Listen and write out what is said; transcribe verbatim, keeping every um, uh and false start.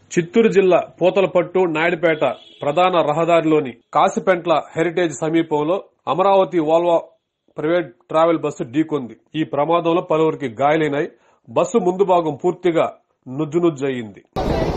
చిత్తూరు జిల్లా పూతలపట్టు నాయుడుపేట ప్రధాన రహదారిలోని కాసిపెంట్ల హెరిటేజ్ సమీపంలో Amaravati Volvo private travel bus ఢీకొంది. ఈ ప్రమాదంలో పలువురికి గాయాలైనాయి. బస్సు ముందు భాగం పూర్తిగా నుజ్జునుజ్జయింది.